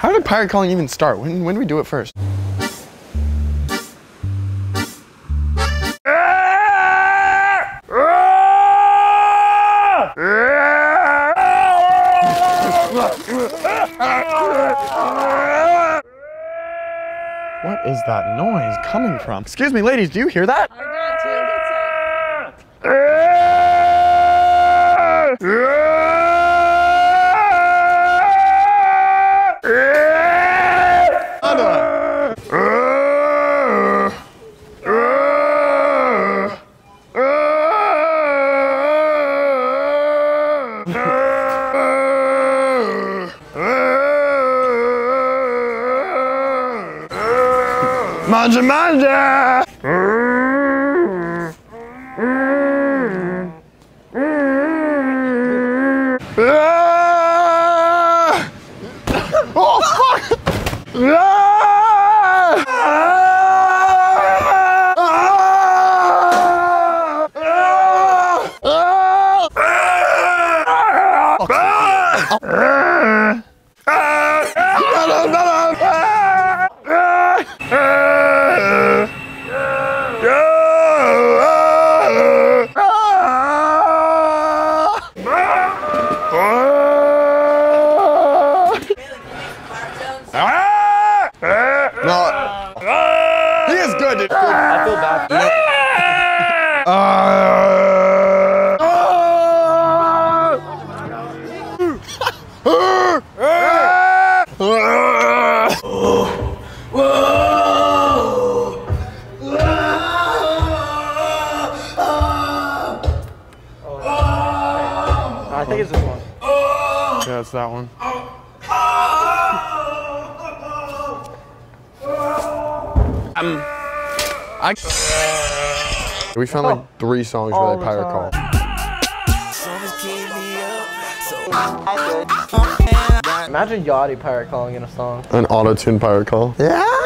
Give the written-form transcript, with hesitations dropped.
How did pirate calling even start? When did we do it first? What is that noise coming from? Excuse me, ladies, do you hear that? I got two. Manja manja! Oh fuck! He is good, dude. I feel bad. I think it's this one. Yeah, it's that one. We found like 3 songs where they pirate call. Imagine Yachty pirate calling in a song. An auto-tune pirate call. Yeah.